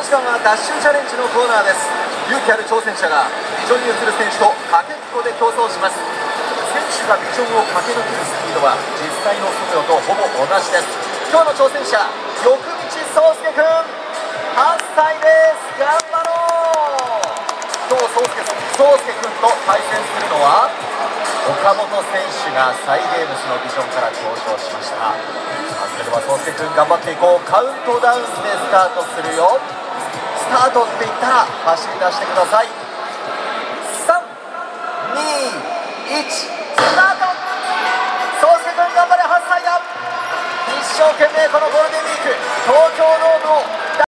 時間はダッシュチャレンジのコーナーです。勇気ある挑戦者がビジョンに映る選手とかけっこで競争します。選手がビジョンを駆け抜けるスピードは実際の速度とほぼ同じです。今日の挑戦者、横道壮介くん、8歳です。頑張ろう。今日壮介くんと対戦するのは岡本選手がサイ・ゲームスのビジョンから登場しました。それでは壮介くん頑張っていこう。カウントダウンでスタートするよ。スタートって言ったら走り出してください。3、2、1、スタート。壮介くん頑張れ、8歳だ。一生懸命このゴールデンウィーク東京の